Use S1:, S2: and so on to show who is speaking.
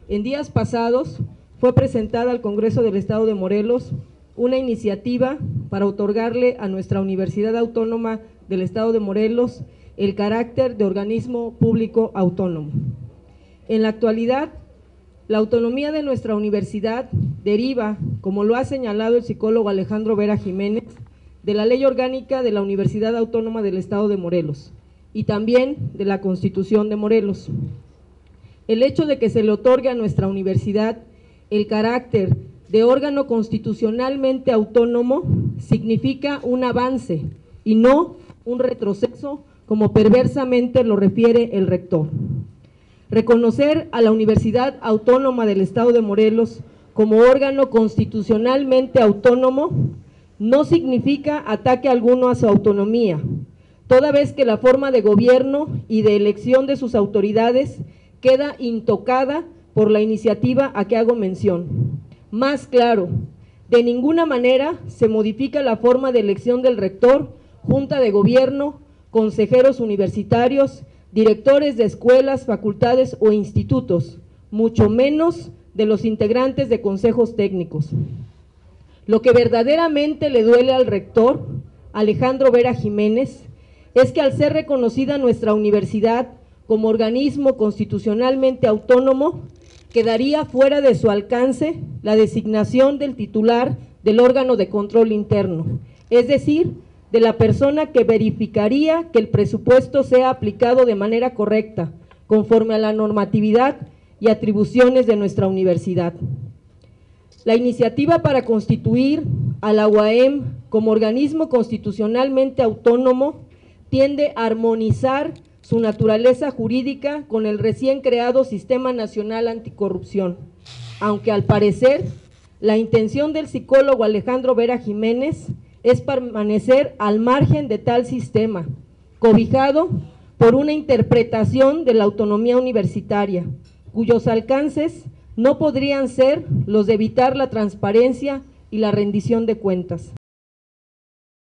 S1: En días pasados fue presentada al Congreso del Estado de Morelos una iniciativa para otorgarle a nuestra Universidad Autónoma del Estado de Morelos el carácter de organismo público autónomo. En la actualidad, la autonomía de nuestra universidad deriva, como lo ha señalado el psicólogo Alejandro Vera Jiménez, de la Ley Orgánica de la Universidad Autónoma del Estado de Morelos y también de la Constitución de Morelos. El hecho de que se le otorgue a nuestra universidad el carácter de órgano constitucionalmente autónomo significa un avance y no un retroceso, como perversamente lo refiere el rector. Reconocer a la Universidad Autónoma del Estado de Morelos como órgano constitucionalmente autónomo no significa ataque alguno a su autonomía, toda vez que la forma de gobierno y de elección de sus autoridades queda intocada por la iniciativa a que hago mención. Más claro, de ninguna manera se modifica la forma de elección del rector, junta de gobierno, consejeros universitarios, directores de escuelas, facultades o institutos, mucho menos de los integrantes de consejos técnicos. Lo que verdaderamente le duele al rector, Alejandro Vera Jiménez, es que al ser reconocida nuestra universidad como organismo constitucionalmente autónomo, quedaría fuera de su alcance la designación del titular del órgano de control interno, es decir, de la persona que verificaría que el presupuesto sea aplicado de manera correcta, conforme a la normatividad y atribuciones de nuestra universidad. La iniciativa para constituir a la UAM como organismo constitucionalmente autónomo tiende a armonizar su naturaleza jurídica con el recién creado Sistema Nacional Anticorrupción, aunque al parecer la intención del psicólogo Alejandro Vera Jiménez es permanecer al margen de tal sistema, cobijado por una interpretación de la autonomía universitaria, cuyos alcances no podrían ser los de evitar la transparencia y la rendición de cuentas.